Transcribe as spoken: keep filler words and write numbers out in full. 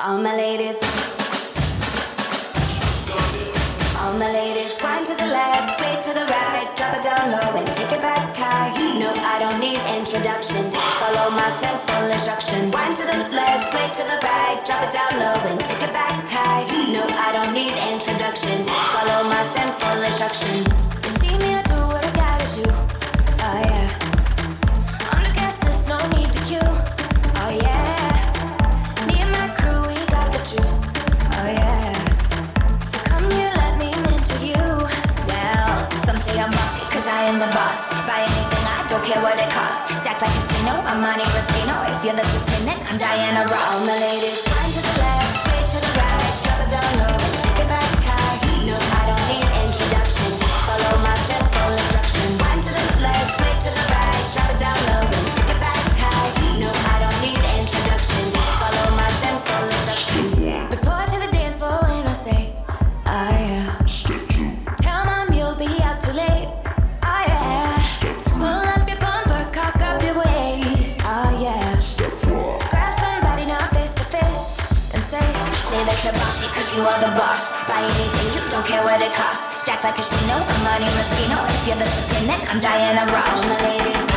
All my ladies, all my ladies, wind to the left, sway to the right, drop it down low and take it back high. No, I don't need introduction, follow my simple instruction. Wind to the left, sway to the right, drop it down low and take it back high. No, I don't need introduction, follow my simple instruction. You see me, I do what I gotta do, oh yeah. On the gas, there's no need to queue, oh yeah. Me and my crew, we got the juice, oh yeah. So come here, let me mentor you. Well, some say I'm bossy, cause I am the boss. Buy anything, I don't care what it costs. Stack like a casino, I'm Monte Rustino. If you're the lieutenant, I'm Diana Ross. All my ladies, wind to the left, sway to the right, drop it down low and take it back high. No, I don't need introduction, follow my simple instruction. Wind to the left, sway to the right, drop it down low and take it back high. No, I don't need introduction, follow my simple instruction. Report to the dance floor when I say, oh yeah. Step two. Tell mom you'll be out too late, oh yeah. Step three. Pull up your bumper, cock up your waist, oh yeah. Step four. Grab somebody now face to face and say, say that you're bossy cause you are the boss. Buy anything, you don't care what it costs. Stack like a casino, I'm Monte Rustino. If you're the lieutenant, I'm Diana Ross. All my ladies,